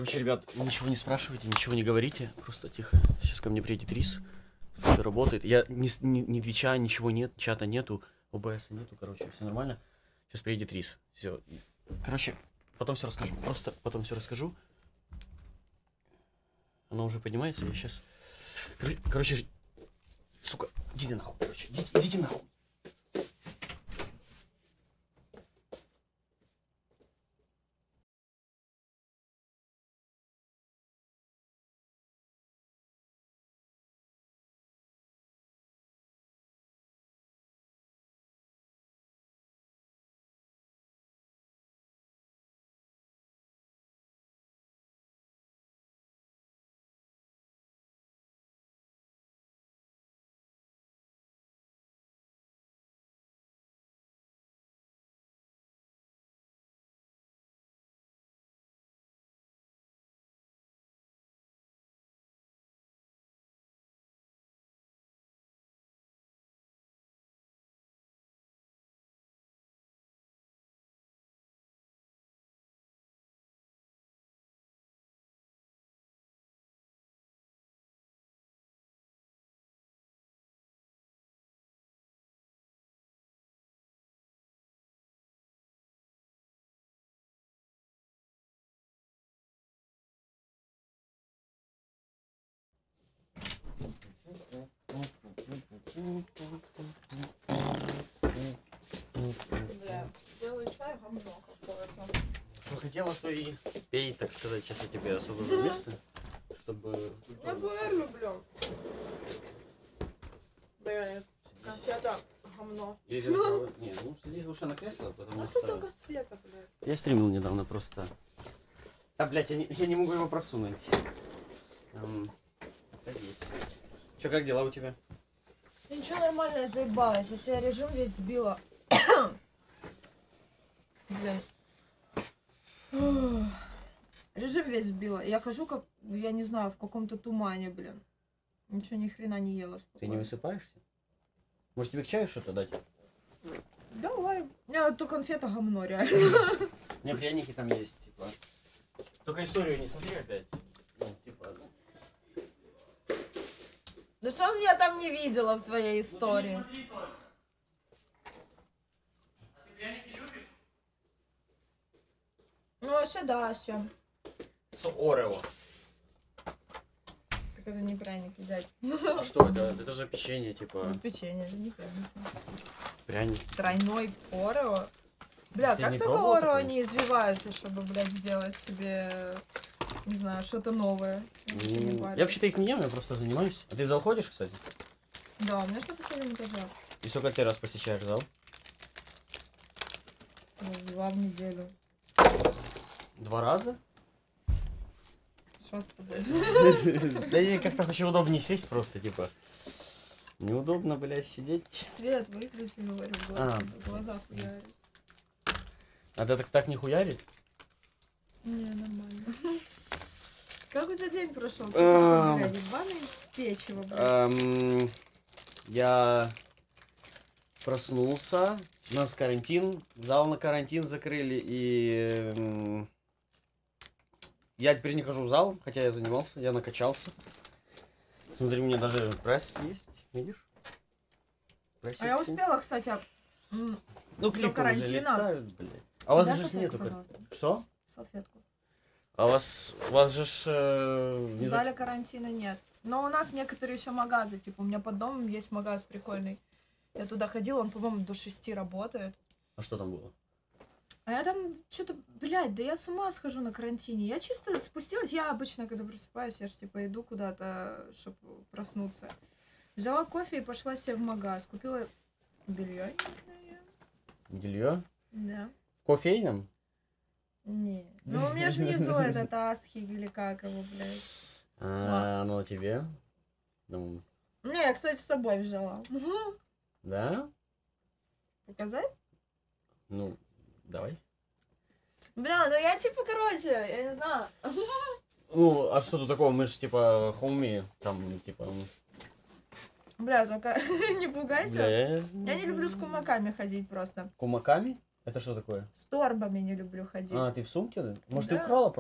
Короче, ребят, ничего не спрашивайте, ничего не говорите, просто тихо. Сейчас ко мне приедет Рис, все работает. Я не Твича, ничего нет, чата нету, ОБС нету, короче, все нормально. Сейчас приедет Рис, все. Короче, потом все расскажу, просто потом все расскажу. Оно уже поднимается, я сейчас... Короче, сука, идите нахуй, короче, идите нахуй. Бля, делаю чай, говно какое-то. Что хотела, то и пей, так сказать. Сейчас я тебе освобожу место, чтобы... Я БР люблю. Блин, конфета говно. Не, ну садись лучше на кресло, потому что что... только света, блядь. Я стримил недавно просто. А, блядь, я не могу его просунуть. Садись. Че, как дела у тебя? Да ничего, нормально, я заебалась. Я себе режим весь сбила. Блин. Режим весь сбила. Я хожу как, я не знаю, в каком-то тумане, блин. Ничего ни хрена не ела. Ты не высыпаешься? Может тебе к чаю что-то дать? Давай. У меня вот то конфета говно, реально. У меня пряники там есть, типа. Только историю не смотри опять. Ну, типа, Да что я там не видела в твоей истории? Ну, ты не смотри, Толь. А ты пряники любишь? Ну, вообще, да, с чем? С Орео. Так это не пряники, дядь. А что это? Это же печенье, типа. Печенье, это не пряники. Пряники. Тройной Орео. Бля, Ты как не только пробовала Орео такое? они извиваются, чтобы, блядь, сделать себе, не знаю, что-то новое. Я вообще-то их не ем, я просто занимаюсь. А ты в зал ходишь, кстати? Да, у меня что на последнем этаже. И сколько ты раз посещаешь зал? Раз 2 в неделю. 2 раза? Что с тобой? Да я как-то хочу удобнее сесть просто, типа. Неудобно, блядь, сидеть. Свет выключи, говорю, в глаза хуярит. А ты так не хуярит? Не, нормально. Как у тебя день прошел? Эм. Блядь, ебаное печево, блядь. Я проснулся, у нас карантин, зал на карантин закрыли, и я теперь не хожу в зал, хотя я занимался, я накачался. Смотри, у меня даже пресс есть, видишь? А я успела, кстати, Ну, до клипы уже карантина. летают, блядь. А у вас Да, же салфетку, нету... пожалуйста. Что? Салфетку. А у вас же В не зале карантина нет. Но у нас некоторые еще магазы. Типа, у меня под домом есть магаз прикольный. Я туда ходила, он, по-моему, до 6 работает. А что там было? А я там что-то, блядь, да я с ума схожу на карантине. Я чисто спустилась, я обычно, когда просыпаюсь, я же типа иду куда-то, чтобы проснуться. Взяла кофе и пошла себе в магаз. Купила белье. Белье? Да. В кофейном? Не. Ну, у меня же внизу этот Астхи или как его, блядь. А, ну тебе? Ну, Не, я, кстати, с собой взяла. да? Показать? Ну, давай. Бля, ну я типа, короче, я не знаю. Ну, а что тут такого? Мы же типа хоуми, там, типа... Бля, только не пугайся. Бля, Я не люблю с кумаками ходить просто. Кумаками? Это что такое? С торбами не люблю ходить. А, ты в сумке? Может, Да. ты украла просто?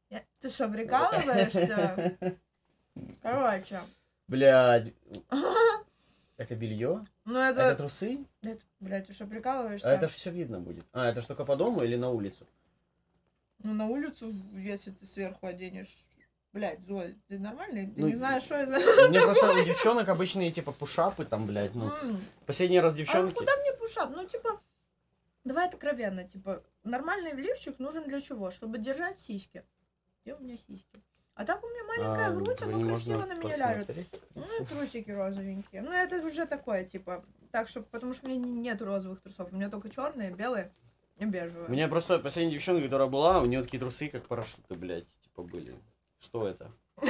Ты что, прикалываешься? Короче. Блядь. Это белье? Ну Это трусы? Блядь, ты что, прикалываешься? А это все видно будет. А, это ж только по дому или на улицу? Ну, на улицу, если ты сверху оденешь. Блядь, Зоя, ты нормальный? Ты Ну, не знаешь, что это? У меня просто у девчонок обычные, типа, пушапы там, блядь, ну. Последний раз А девчонки... куда мне пушап? Ну, типа, давай откровенно, типа, нормальный лифчик нужен для чего? Чтобы держать сиськи. Где у меня сиськи? А так у меня маленькая грудь, не она красиво можно на меня ляжет. посмотреть? Ну и трусики розовенькие. Ну, это уже такое, типа, так, что, потому что у меня нет розовых трусов. У меня только черные, белые и бежевые. У меня просто последняя девчонка, которая была, у нее такие трусы, как парашюты, блядь, типа, были. Что это?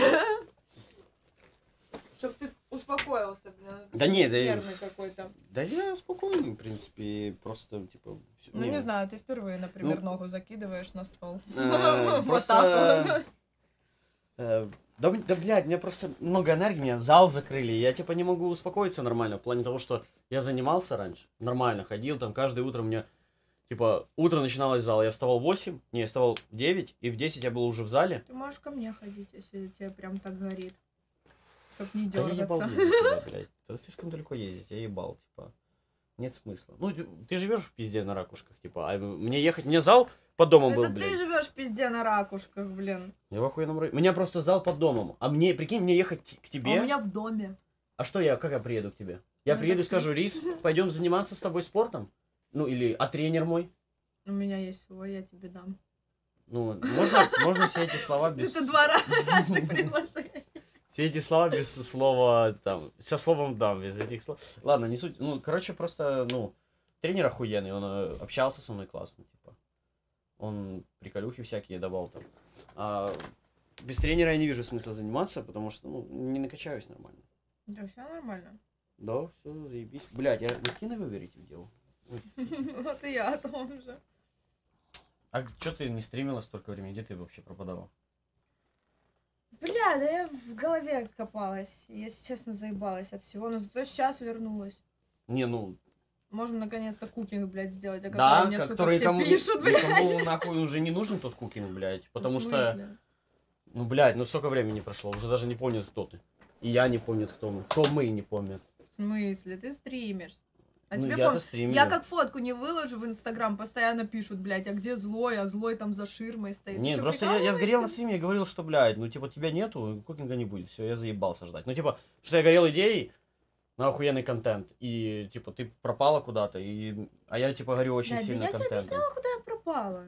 Чтоб ты успокоился, блин. Да нет, да нервный какой-то. Да я спокойный, в принципе, просто, типа... Ну, не знаю, ты впервые, например, ногу закидываешь на стол. Вот Просто... так вот. Да, блядь, у меня просто много энергии, меня зал закрыли, я, типа, не могу успокоиться нормально, в плане того, что я занимался раньше, нормально ходил, там, каждое утро у меня, типа, утро начиналось с зала, я вставал в 8, не, я вставал в 9, и в 10 я был уже в зале. Ты можешь ко мне ходить, если тебе прям так горит. Чтоб не Да я ебал дергаться. ездить туда, блядь. Ты слишком далеко ездить, я ебал, типа. Нет смысла. Ну, ты живешь в пизде на ракушках, типа, а мне ехать... Мне зал под домом был, Это блядь. ты живешь в пизде на ракушках, блин. Я в охуенном районе. У меня просто зал под домом. А мне, прикинь, мне ехать к тебе... А у меня в доме. А что я, как я приеду к тебе? Я Ну, приеду и такси. скажу, Рис, пойдем заниматься с тобой спортом? Ну, или, а тренер мой? У меня есть свой, я тебе дам. Ну, можно все эти слова без... Это два разных предложения. Все эти слова без слова, там, со словом дам, без этих слов. Ладно, не суть. Ну, короче, просто, ну, тренер охуенный, он общался со мной классно, типа. Он приколюхи всякие давал там. А без тренера я не вижу смысла заниматься, потому что, ну, не накачаюсь нормально. Да все нормально. Да, все, заебись. Блядь, я носки на выберите делал. Вот и я о том же. А что ты не стримила столько времени? Где ты вообще пропадала? Бля, да я в голове копалась. Если честно, заебалась от всего. Но зато сейчас вернулась. Не, ну, Можем наконец-то кукинг, блядь, сделать, о да, котором мне, сука, которые все кому, пишут, блядь. никому нахуй уже не нужен тот кукинг, блядь. Потому В что, смысле? ну, блядь, ну сколько времени прошло, уже даже не помнят, кто ты. И я не помню, кто мы. Кто мы, не помнят. В смысле? Ты стримишь. А Ну, тебе я-то помню, стримлю. я как фотку не выложу в Инстаграм, постоянно пишут, блядь, а где злой, а злой там за ширмой стоит. Ты Нет, чё, просто я сгорел на прикалываешься? стриме, я говорил, что, блядь, ну, типа, тебя нету, кукинга не будет, все, я заебался ждать. Ну, типа, что я горел идеей на охуенный контент, и, типа, ты пропала куда-то, а я, типа, горю очень Блядь, да сильно я тебе контентом. объясняла, куда я пропала.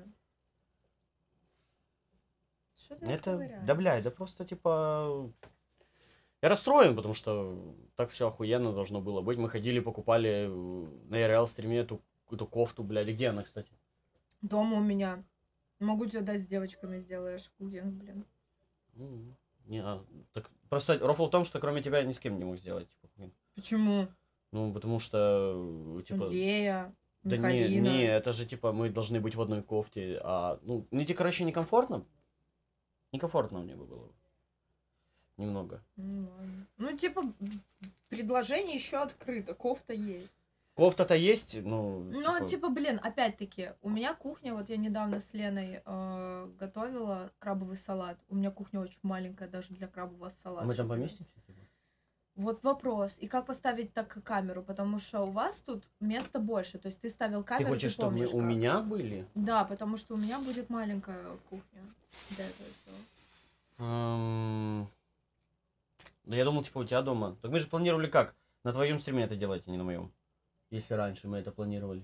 Что ты Это, говоришь? да, блядь, да просто, типа, я расстроен, потому что так все охуенно должно было быть. Мы ходили, покупали на РЛ стриме эту кофту, блядь, и где она, кстати? Дома у меня. Могу тебе дать, с девочками сделаешь кукинг, блин. Не, так, просто рофл в том, что кроме тебя ни с кем не мог сделать, типа, кукинг. Почему? Ну, потому что, типа... Лея, Да Михалина. не, это же, типа, мы должны быть в одной кофте, а, ну, мне, короче, некомфортно. Некомфортно мне бы было. Немного. Ну, ладно. Ну, типа, предложение еще открыто, кофта есть. Кофта-то есть, ну... Ну, типа, блин, опять-таки, у меня кухня, вот я недавно с Леной готовила крабовый салат. У меня кухня очень маленькая даже для крабового салата. мы там поместимся? Типа? Вот вопрос. И как поставить так камеру? Потому что у вас тут места больше. То есть ты ставил Ты камеру, хочешь, чтобы помнишь, у как? меня были? Да, потому что у меня будет маленькая кухня для этого всего. Да я думал, типа, у тебя дома. Так мы же планировали как? На твоем стриме это делать, а не на моем. Если раньше мы это планировали.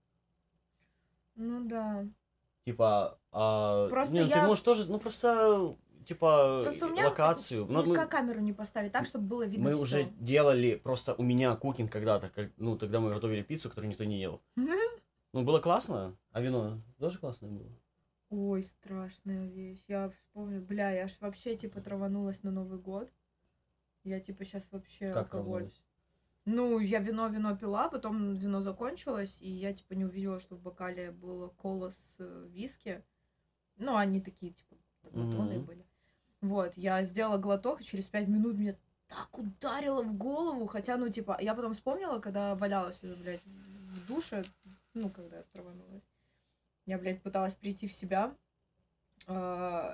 Ну да. Типа, Просто не, ну, ты я- можешь тоже, ну просто, типа, Просто у меня локацию. Но как камеру не поставить так, чтобы было видно мы всё. уже делали просто у меня кукинг когда-то, ну, тогда мы готовили пиццу, которую никто не ел. Ну, было классно, а вино тоже классное было. Ой, страшная вещь. Я вспомню, бля, я ж вообще, типа, траванулась на Новый год. Я, типа, сейчас вообще Как алкоголь. равнялось? Ну, я вино пила, потом вино закончилось, и я, типа, не увидела, что в бокале было кола с виски. Ну, они такие, типа, батонные были. Вот, я сделала глоток, и через 5 минут мне так ударило в голову. Хотя, ну, типа, я потом вспомнила, когда валялась уже, блядь, в душе, ну, когда я траванулась. Я, блядь, пыталась прийти в себя.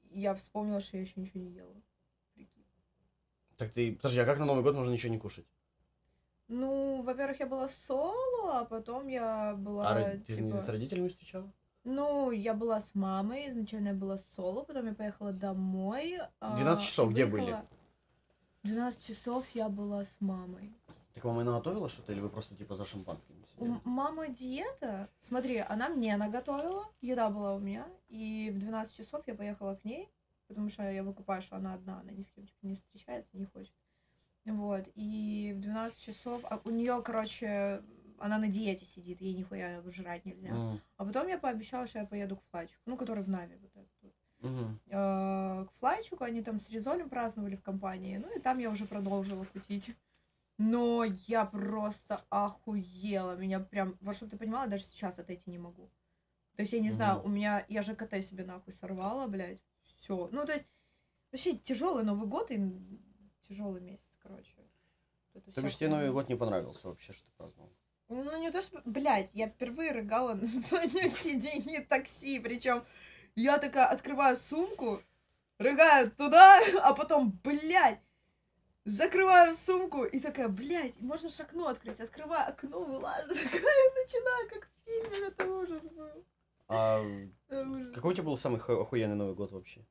я вспомнила, что я еще ничего не ела. Прикинь. Так ты... Подожди, а как на Новый год можно ничего не кушать? Ну, во-первых, я была соло, а потом я была, Ты не с родителями встречала? Ну, я была с мамой, изначально я была соло, потом я поехала домой. 12 часов и где выехала- были? 12 часов я была с мамой. Так мама наготовила что-то, или вы просто типа за шампанским У сидели? мамы диета. Смотри, она мне наготовила, еда была у меня, и в 12 часов я поехала к ней, потому что я выкупаю, что она одна, она ни с кем типа, не встречается, не хочет. Вот, и в 12 часов... у нее, короче, она на диете сидит, ей нихуя жрать нельзя. А потом я пообещала, что я поеду к Флайчику, ну, который в Нави вот этот вот. К Флайчику, они там с Резолем праздновали в компании, ну, и там я уже продолжила кутить. Но я просто охуела, меня прям... Вот чтобы ты понимала, даже сейчас отойти не могу. То есть, я не знаю, у меня... Я ЖКТ себе нахуй сорвала, блядь, все. Ну, то есть, вообще тяжелый Новый год и тяжелый месяц, короче. То бишь тебе Новый год не понравился вообще, что ты праздновал? Ну, не то, что... Блядь, я впервые рыгала на заднем сиденье такси, причем я такая открываю сумку, рыгаю туда, а потом, блядь, закрываю сумку и такая, блядь, можно же окно открыть, открываю окно, вылажу, такая, начинаю, как в фильме, это ужас был. Ужас. Какой у тебя был самый охуенный Новый год вообще?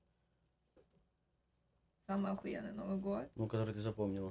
Самый охуенный Новый год? Ну, который ты запомнила.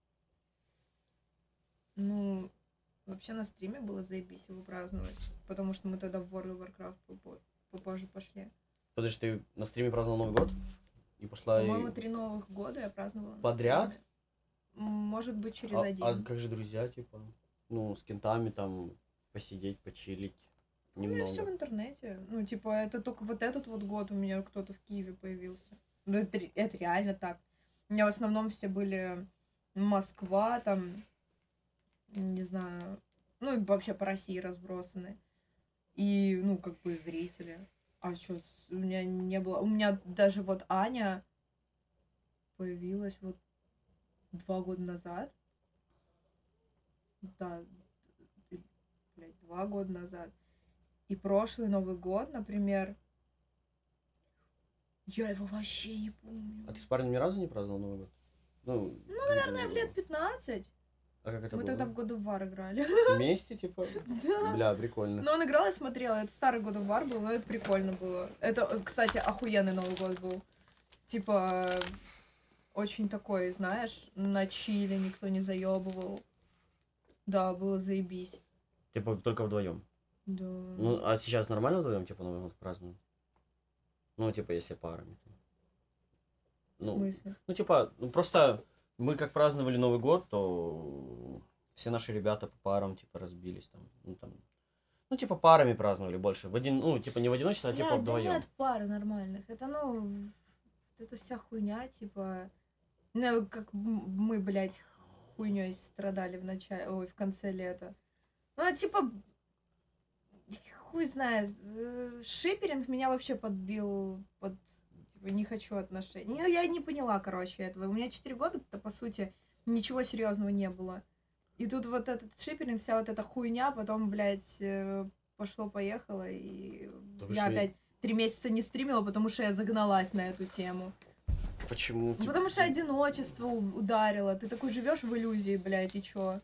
Ну, вообще на стриме было заебись его праздновать, потому что мы тогда в World of Warcraft попозже пошли. Подожди, ты на стриме праздновал Новый год? И пошла По-моему, 3 Новых года я праздновала. Подряд? На стриме. Может быть, через один. А как же друзья, типа? Ну, с кентами там посидеть, почилить немного. Ну, все в интернете. Ну, типа, это только вот этот вот год у меня кто-то в Киеве появился. Ну, это реально так. У меня в основном все были Москва, там, не знаю, ну, и вообще по России разбросаны. И, ну, как бы зрители. А что, у меня не было... У меня даже вот Аня появилась вот 2 года назад. Да, блядь, 2 года назад. И прошлый Новый год, например, я его вообще не помню. А ты с парнем ни разу не праздновал Новый год? Ну, наверное, в лет 15. А как это Мы было? тогда в God of War играли. Вместе, типа? Да. Бля, прикольно. Но он играл и смотрел. Это старый God of War был, но это прикольно было. Это, кстати, охуенный Новый год был. Типа, очень такой, знаешь, на чиле, никто не заебывал. Да, было заебись. Типа только вдвоем. Да. Ну, а сейчас нормально вдвоем, типа, Новый год празднуют? Ну, типа, если парами. В смысле? Ну, типа, ну, просто мы как праздновали Новый год, то все наши ребята по парам, типа, разбились там. Ну, типа, парами праздновали больше. Ну, типа, не в одиночестве, а типа вдвоем. Да нет пар нормальных. Это, ну, это вся хуйня, типа... Ну, как мы, блядь, хуйней страдали в конце лета. Ну, типа... Хуй знает. Шиперинг меня вообще подбил типа, не хочу отношений. Ну, я не поняла, короче, этого. У меня 4 года-то, по сути, ничего серьезного не было. И тут вот этот шиперинг, вся вот эта хуйня, потом, блядь, пошло-поехало, и я опять 3 месяца не стримила, потому что я загналась на эту тему. Почему? Ну, потому что одиночество ударило. Ты такой живешь в иллюзии, блядь, и чё?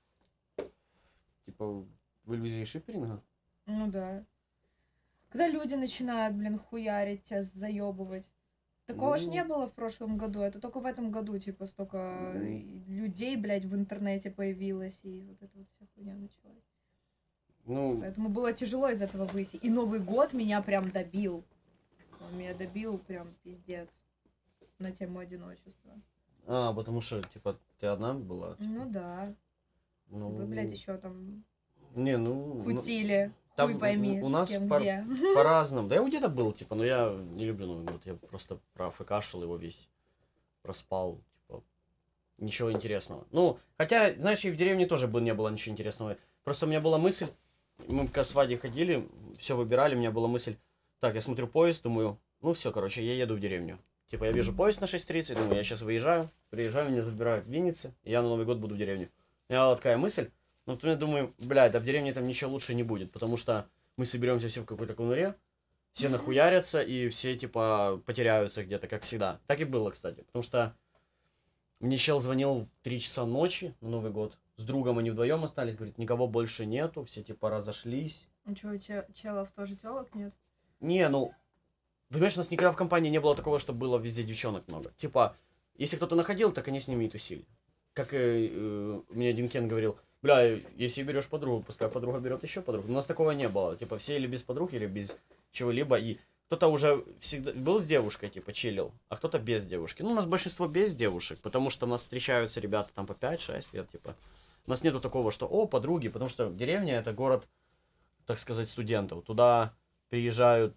Типа, в иллюзии шиперинга? Ну да. Когда люди начинают, блин, хуярить тебя, заебывать. Такого ж не было в прошлом году. Это только в этом году, типа, столько людей, блядь, в интернете появилось, и вот эта вот вся хуйня началась. Ну... Поэтому было тяжело из этого выйти. И Новый год меня прям добил. Он меня добил прям пиздец. На тему одиночества. А, потому что, типа, ты одна была? Типа? Ну да. Ну... Вы, блядь, еще там не, ну... кутили. Там хуй пойми, у нас с кем где. по-разному. Да я где-то был, типа, но я не люблю Новый год. Я просто профкашил его весь. Проспал, типа, ничего интересного. Ну, хотя, знаешь, и в деревне тоже не было ничего интересного. Просто у меня была мысль, мы к свадьбе ходили, все выбирали, у меня была мысль, так, я смотрю поезд, думаю, ну все, короче, я еду в деревню. Типа, я вижу поезд на 6:30, думаю, я сейчас выезжаю, приезжаю, меня забирают в Виннице, и я на Новый год буду в деревне. У меня была такая мысль, но потом я думаю, блядь, да в деревне там ничего лучше не будет, потому что мы соберемся все в какой-то конуре, все нахуярятся, и все, типа, потеряются где-то, как всегда. Так и было, кстати. Потому что мне чел звонил в 3 часа ночи на Новый год. С другом они вдвоем остались, говорит, никого больше нету, все, типа, разошлись. Ну что, челов тоже телок нет? Не, ну, понимаешь, у нас никогда в компании не было такого, чтобы было везде девчонок много. Типа, если кто-то находил, так они с ними и тусили. Как мне один Кен говорил, бля, если берешь подругу, пускай подруга берет еще подругу. У нас такого не было. Типа, все или без подруг, или без чего-либо. И кто-то уже всегда был с девушкой, типа, чилил, а кто-то без девушки. Ну, у нас большинство без девушек, потому что у нас встречаются ребята там по 5-6 лет, типа. У нас нету такого, что, о, подруги, потому что деревня это город, так сказать, студентов. Туда приезжают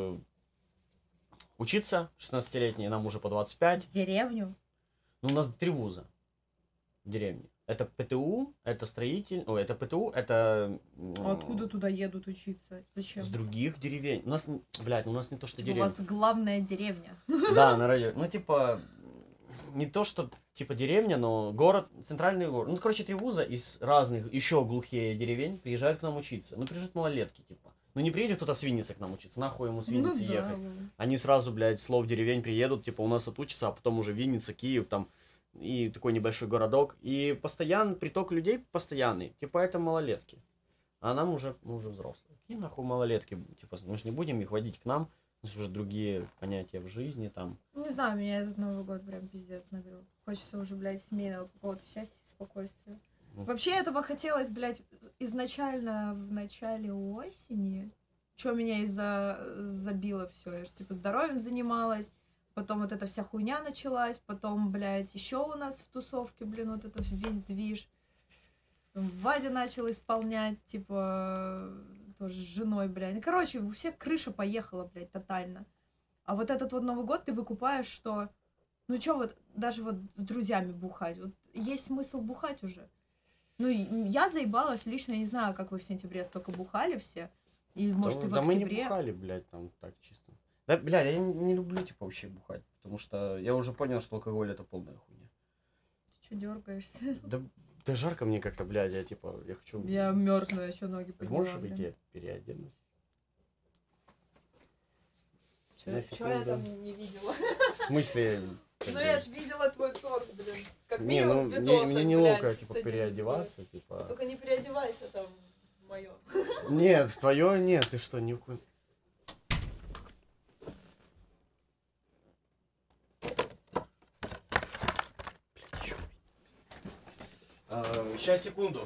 учиться 16-летние, нам уже по 25. В деревню? Ну, у нас 3 вуза в деревне. Это ПТУ, это строитель... Ой, это ПТУ, это... А откуда туда едут учиться? Зачем? С других деревень. У нас, блядь, у нас не то, что Типа деревня. у вас главная деревня. Да, на районе. Ну, типа, не то, что, типа, деревня, но город, центральный город. Ну, короче, 3 вуза из разных, еще глухие деревень приезжают к нам учиться. Ну, приезжают малолетки, типа. Ну, не приедет кто-то с Винницы к нам учиться, нахуй ему с Винницы ехать. Они сразу, блядь, слов деревень приедут, типа, у нас отучатся, а потом уже Винница, Киев, там, и такой небольшой городок. И постоянный приток людей постоянный, типа, это малолетки. А нам уже, мы уже взрослые. Какие нахуй малолетки? Типа, мы же не будем их водить к нам, у нас уже другие понятия в жизни, там. Не знаю, меня этот Новый год прям пиздец нагрел. Хочется уже, блядь, семейного какого-то счастья, спокойствия. Вообще этого хотелось, блядь, изначально в начале осени. Что меня забило все. Я же, типа, здоровьем занималась. Потом вот эта вся хуйня началась. Потом, блядь, еще у нас в тусовке, блин, вот это весь движ. Вадя начал исполнять, типа, тоже с женой, блядь. Короче, у всех крыша поехала, блядь, тотально. А вот этот вот Новый год ты выкупаешь, что... Ну чё вот, даже вот с друзьями бухать. Вот есть смысл бухать уже. Ну, я заебалась лично, не знаю, как вы в сентябре столько бухали все. И, может, и в да октябре. мы не бухали, блядь, там так чисто. Да, блядь, я не люблю, типа, вообще бухать. Потому что я уже понял, что алкоголь это полная хуйня. Ты чё дергаешься? Да жарко мне как-то, блядь, я типа, я хочу... Я мерзну, я еще ноги подняла. Можешь выйти, переоденусь? Чё я там не видела? В смысле? Ну я же видела твой торс, блин. Как не, ну мне неловко, типа, переодеваться, типа. Только не переодевайся там в моё. Нет, в твое нет, ты что, ни в коем... Сейчас, секунду.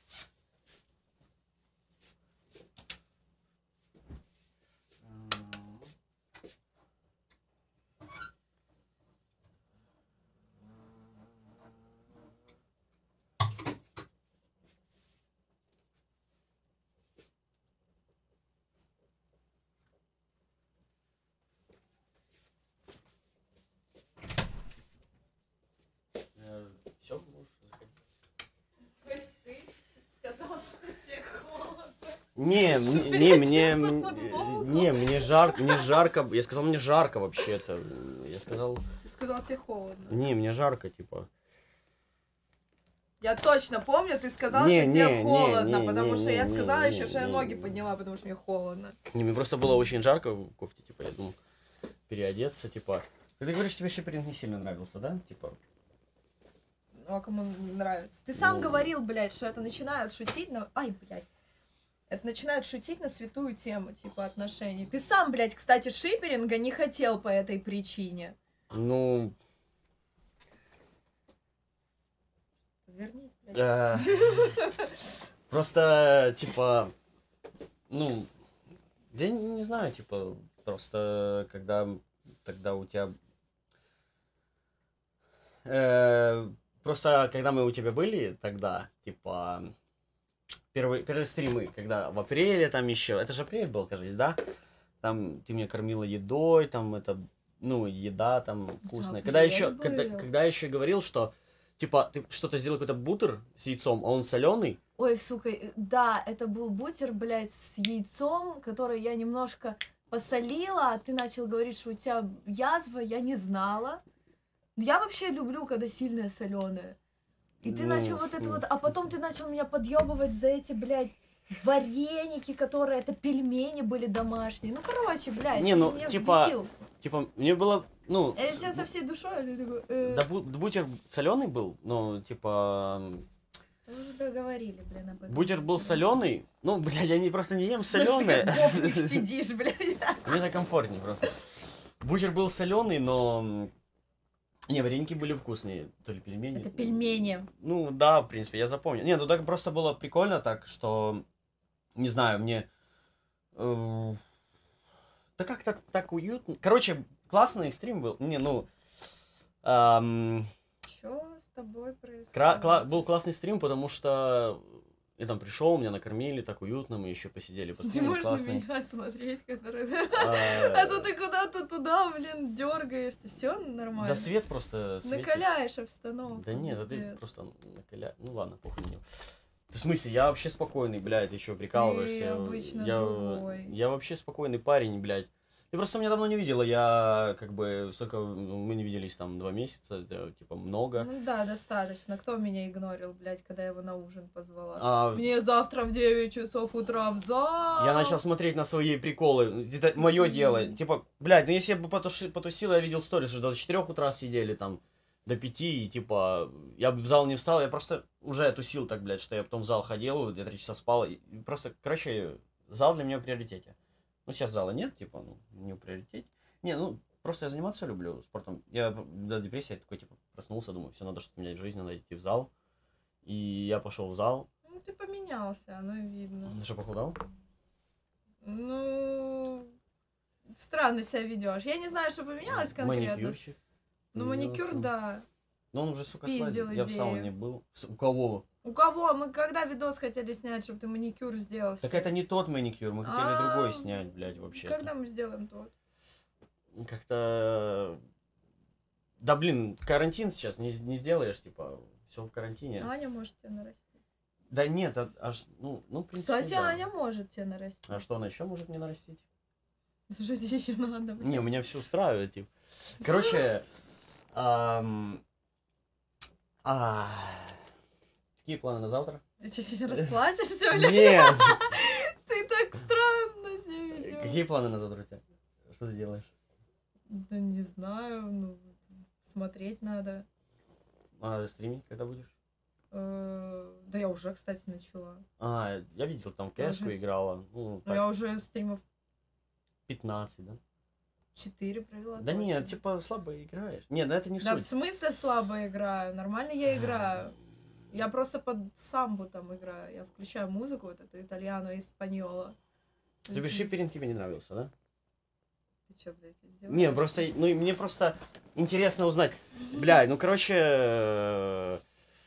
Все, можешь заходить. То есть ты сказал, что тебе холодно? Мне жарко, я сказал, мне жарко вообще-то, я сказал... Ты сказал, тебе холодно. Не, мне жарко, типа. Я точно помню, ты сказал, что тебе холодно, потому что я сказала еще, что я ноги подняла, потому что мне холодно. Не, мне просто было очень жарко в кофте, типа, я думал переодеться, типа. Ты говоришь, тебе шиперинг не сильно нравился, да? Типа. Ну, а кому нравится? Ты сам говорил, блядь, что это начинают шутить на... Ай, блядь. Это начинают шутить на святую тему, типа, отношений. Ты сам, блядь, кстати, шиперинга не хотел по этой причине. Ну... Вернись, блядь. Просто, типа... Ну... Я не знаю, типа... Просто, когда тогда у тебя... Просто, когда мы у тебя были, тогда, типа... Первые стримы, когда в апреле там еще... Это же апрель был, кажется, да? Там ты меня кормила едой, там это... Ну, еда там вкусная. Когда еще говорил, что... Типа, ты что-то сделал, какой-то бутер с яйцом, а он соленый. Ой, сука, да, это был бутер, блядь, с яйцом, который я немножко посолила, а ты начал говорить, что у тебя язва, я не знала. Я вообще люблю, когда сильное соленое. И ты начал вот это вот, а потом ты начал меня подъебывать за эти, блядь, вареники, которые, это пельмени были домашние. Ну, короче, блядь, Не, ты ну, меня типа, взбесил. Типа, мне было, ну... Я тебя со всей душой, а ты такой... Да, бутер соленый был, но, типа... Мы уже договорили, блин, об этом. Бутер был соленый, ну, блядь, я просто не ем соленое. Гопник сидишь, блядь. Мне так комфортнее просто. Бутер был соленый, но... Не, вареники были вкусные, то ли пельмени. Это пельмени. Ну, да, в принципе, я запомнил. Не, ну так просто было прикольно так, что... Не знаю, мне... Да как-то так уютно. Короче, классный стрим был. Не, ну... Что с тобой происходит? Был классный стрим, потому что я там пришел, меня накормили, так уютно, мы еще посидели, Ты постримили, можешь классный. на меня смотреть, который... А то ты куда-то туда, блин, дергаешься. Все нормально. Да свет просто светит. Накаляешь обстановку. Да нет, да ты пиздец. просто накаляешь. Ну ладно, похуй на него. В смысле, я вообще спокойный, блядь, еще прикалываешься. Ты обычно я, другой. я вообще спокойный парень, блядь. Ты просто меня давно не видела, я как бы, сколько, мы не виделись там 2 месяца, это типа много. Ну да, достаточно. Кто меня игнорил, блядь, когда я его на ужин позвала? А, Мне завтра в 9 часов утра в зал. Я начал смотреть на свои приколы, это мое дело. Типа, блядь, ну если я бы потусил, я видел сторис, что до 4 утра сидели там, до 5, и типа, я бы в зал не встал, я просто уже тусил так, блядь, что я потом в зал ходил, я 3 часа спал, и просто, короче, зал для меня в приоритете. Ну, сейчас зала нет, типа, ну, не в приоритете. Не, ну, просто я заниматься люблю спортом. Я до депрессии такой, типа, проснулся, думаю, все, надо что-то менять в жизни, надо идти в зал. И я пошел в зал. Ну ты поменялся, оно видно. Ты что, похудал? Ну, странно себя ведешь. Я не знаю, что поменялось конкретно. Маникюрчик. Ну, маникюр, да. Ну, он уже, сука, Спиздил слазил. Я в идею. сауне был. У кого? У кого? Мы когда видос хотели снять, чтобы ты маникюр сделал? Так всё? это не тот маникюр, мы хотели А, другой снять, блядь, вообще. Когда мы сделаем тот? Как-то... Да, блин, карантин сейчас, не сделаешь, типа, все в карантине. Аня может тебя нарастить. Да нет, аж, ну, в принципе, Кстати, да. Аня может тебя нарастить. А что, она еще может мне нарастить? Что тебе еще надо? Не, у меня все устраивает, типа. Короче, какие планы на завтра? Ты что, сегодня расплачешься, блядь? Нет! Ты так странно себя ведешь. Какие планы на завтра у тебя? Что ты делаешь? Да не знаю, ну, смотреть надо. А стримить когда будешь? Да я уже, кстати, начала. Я видел, там в Я КС-ку уже- играла. Ну, Ну, так, я уже стримов 15, да? 4 провела. Да точно. нет, типа слабо играешь. Нет, да это не Да в суть. смысле слабо играю? Нормально я играю. Я просто под самбу там играю. Я включаю музыку, вот эту итальяну и испаньола. Тебе шиперинг тебе не нравился, да? Ты чё, блядь, издеваешься? Не, просто, ну, мне просто интересно узнать. Бля, ну, короче,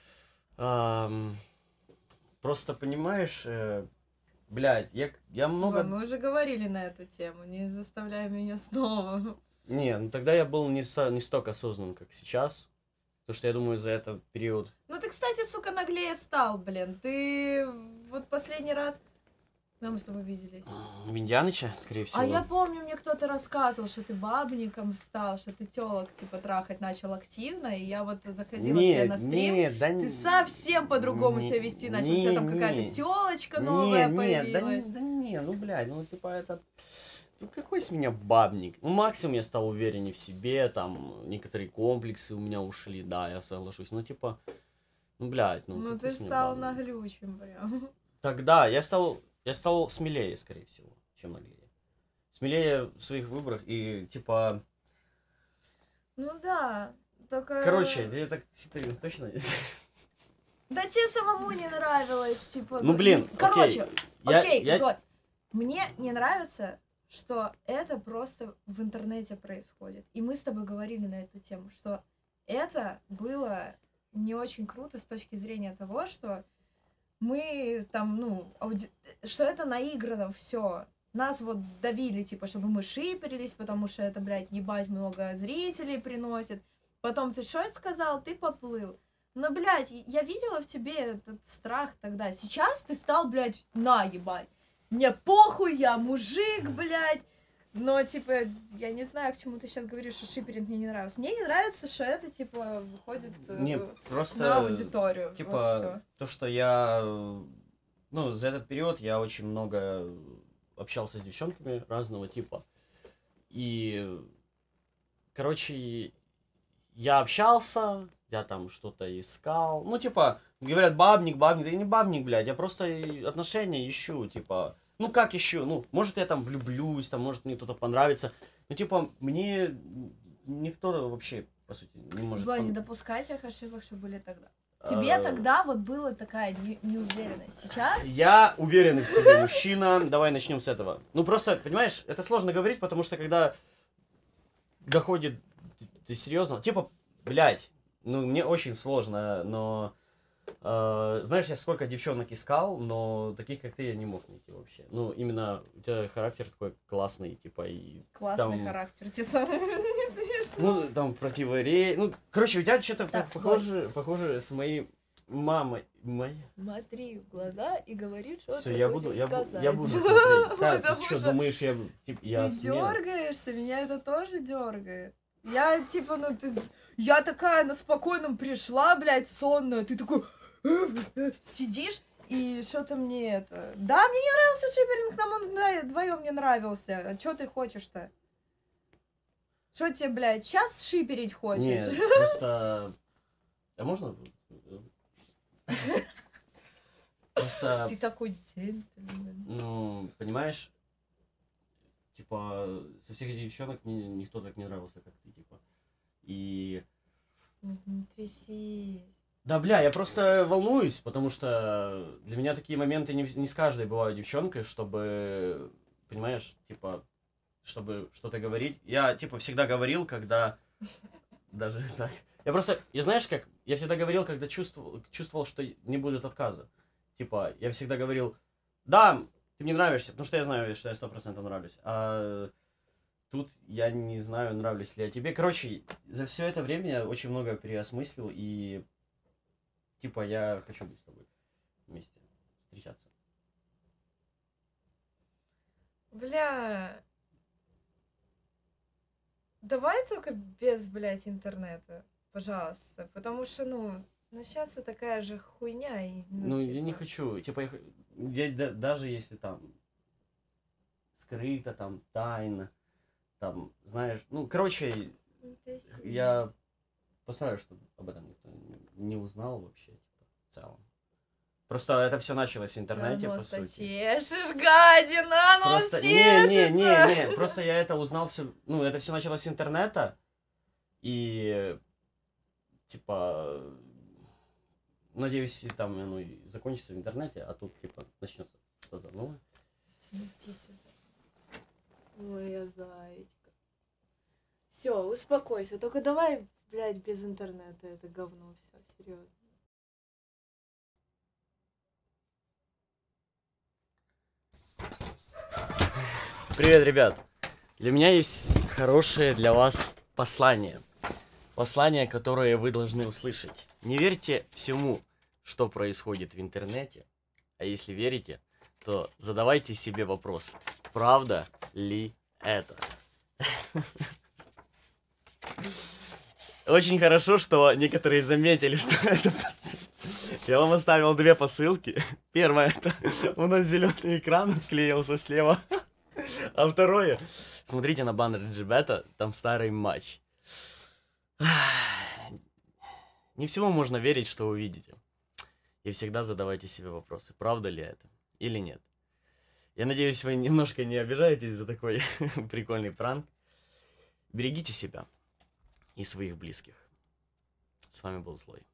просто понимаешь, блядь, я много... Ой, мы уже говорили на эту тему, не заставляй меня снова. Не, ну тогда я был не столько осознан, как сейчас. Потому что я думаю, за этот период... Ну ты, кстати, сука, наглее стал, блин. Ты вот последний раз... Когда мы с тобой виделись? В Индианыча, скорее всего. А я помню, мне кто-то рассказывал, что ты бабником стал, что ты телок, типа, трахать начал активно, и я вот заходила к тебе на стрим. Нет, да Ты совсем по-другому себя вести начал. У тебя там какая-то телочка новая появилась. Да не, ну, блядь, ну, типа, это... Ну, какой с меня бабник? Ну, максимум я стал увереннее в себе, там, некоторые комплексы у меня ушли, да, я соглашусь. Ну, типа, ну, блядь, ну, Ну какой ты с меня стал бабник? наглючим прям. Тогда я стал смелее, скорее всего, чем наглее. Смелее в своих выборах и, типа... Ну да, только... Короче, я так, типа, точно... Да тебе самому не нравилось, типа... Ну, блин, короче, окей, я- Зой, мне не нравится, что это просто в интернете происходит. И мы с тобой говорили на эту тему, что это было не очень круто с точки зрения того, что мы там, ну, что это наиграно все. Нас вот давили, типа, чтобы мы шиперились, потому что это, блядь, ебать много зрителей приносит. Потом ты что сказал, ты поплыл. Но, блядь, я видела в тебе этот страх тогда. Сейчас ты стал, блядь, на, ебать. Мне похуй, я мужик, блядь. Но, типа, я не знаю, к чему ты сейчас говоришь, что шиперинг мне не нравится. Мне не нравится, что это, типа, выходит Не, просто... на аудиторию. Типа, Вот всё. то, что я ну, за этот период я очень много общался с девчонками разного типа. И, короче, я общался, я там что-то искал. Ну, типа, говорят, бабник, бабник. Да я не бабник, блядь, я просто отношения ищу, типа. Ну, как ищу? Ну, может, я там влюблюсь, там, может, мне кто-то понравится. Ну, типа, мне никто вообще, по сути, не может... Зла, не допускай тех ошибок, что были тогда. Тебе тогда вот была такая неуверенность. Сейчас? Я уверенный в себе мужчина. Давай начнем с этого. Ну, просто, понимаешь, это сложно говорить, потому что когда доходит... Ты серьезно? Типа, блядь, ну, мне очень сложно, но... знаешь, я сколько девчонок искал, но таких, как ты, я не мог найти вообще. Ну, именно у тебя характер такой классный, типа, и... Классный там, характер, тебе самому не смешно. ну, там, противоречие... Ну, короче, у тебя что-то Так, похоже с моей мамой. Смотри в глаза и говори, что Всё, ты я хочешь буду сказать. смотреть. Так, ты Потому что, что думаешь, я ты смелый? дергаешься, меня это тоже дергает. Я типа, ну ты... Я такая на спокойном пришла, блядь, сонная. Ты такой сидишь и что-то мне это... Да, мне не нравился шиперинг, нам он вдвоем не нравился. А что ты хочешь-то? Что тебе, блядь, сейчас шиперить хочешь? Нет, просто... А можно? Просто, Ты такой джентльмен. ну, понимаешь, типа, со всех этих девчонок мне никто так не нравился, как ты, типа. И... Не трясись. Да, бля, я просто волнуюсь, потому что для меня такие моменты не с каждой бывают девчонкой, чтобы, понимаешь, типа, чтобы что-то говорить. Я, типа, всегда говорил, когда... Даже так. Я знаешь как, я всегда говорил, когда чувствовал, что не будет отказа. Типа, я всегда говорил, да, ты мне нравишься, потому что я знаю, что я 100% нравлюсь. А тут я не знаю, нравлюсь ли я тебе. Короче, за все это время я очень много переосмыслил, и типа я хочу быть с тобой вместе, встречаться. Бля. Давай только без, блядь, интернета, пожалуйста. Потому что, ну сейчас такая же хуйня. И, Ну, я не типа... хочу. Типа, даже если там скрыто, там, тайно, там, знаешь, ну, короче, я постараюсь, чтобы об этом никто не узнал вообще, типа, в целом. Просто это все началось в интернете, по сути. Тешишь, гадина, ну Просто, не, просто я это узнал все, ну, это все началось с интернета, и, типа, надеюсь, там оно и закончится в интернете, а тут, типа, начнется что-то новое. Иди сюда. Моя зайка. Все, успокойся. Только давай, блядь, без интернета это говно. Все, серьезно. Привет, ребят! Для меня есть хорошее для вас послание. Послание, которое вы должны услышать. Не верьте всему, что происходит в интернете. А если верите, то задавайте себе вопрос. Правда ли это? Очень хорошо, что некоторые заметили, что это... Я вам оставил две посылки. Первая, это у нас зеленый экран отклеился слева. А второе, смотрите на баннер GBeta, там старый матч. Не всему можно верить, что вы видите. И всегда задавайте себе вопросы, правда ли это или нет. Я надеюсь, вы немножко не обижаетесь за такой прикольный пранк. Берегите себя и своих близких. С вами был Злой.